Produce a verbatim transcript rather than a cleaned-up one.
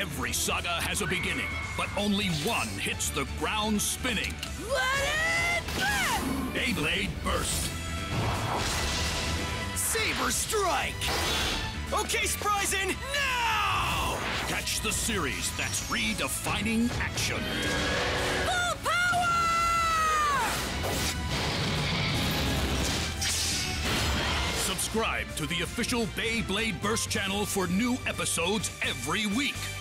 Every saga has a beginning, but only one hits the ground spinning. Let it burst! Beyblade Burst. Saber Strike! Okay, Spryzen, now! Catch the series that's redefining action. Full power! Subscribe to the official Beyblade Burst channel for new episodes every week.